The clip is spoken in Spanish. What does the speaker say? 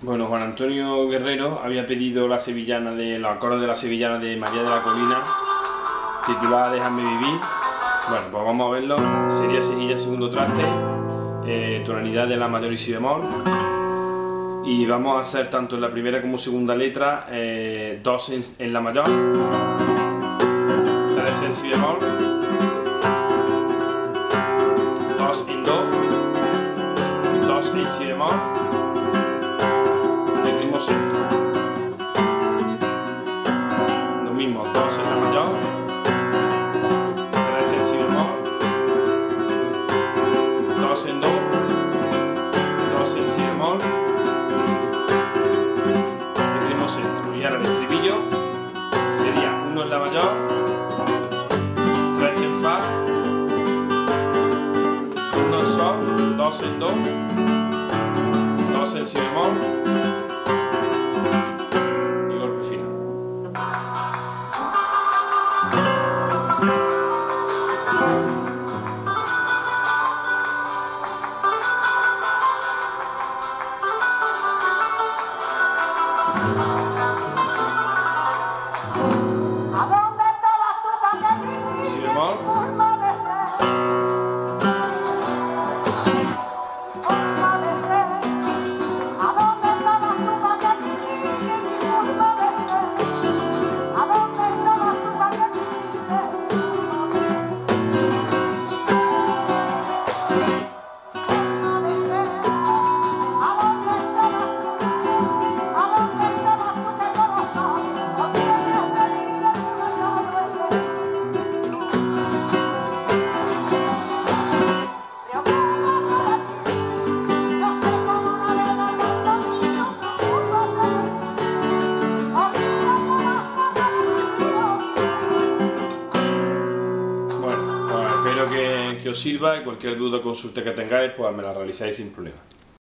Bueno, Juan Antonio Guerrero había pedido la sevillana de los acordes de la sevillana de María de la Colina, titulada Déjame vivir. Bueno, pues vamos a verlo. Sería cejilla segundo traste, tonalidad de la mayor y si bemol. Y vamos a hacer tanto en la primera como segunda letra dos en la mayor, tres en si bemol, dos en do, dos en si bemol. Lo mismo, dos en la mayor, tres en si bemol, dos en do, dos en si bemol, el ritmo centro. Y ahora el estribillo sería uno en la mayor, tres en fa, uno en sol, dos en do, dos en si bemol. Si bemol, espero que os sirva y cualquier duda o consulta que tengáis pues me la realizáis sin problema.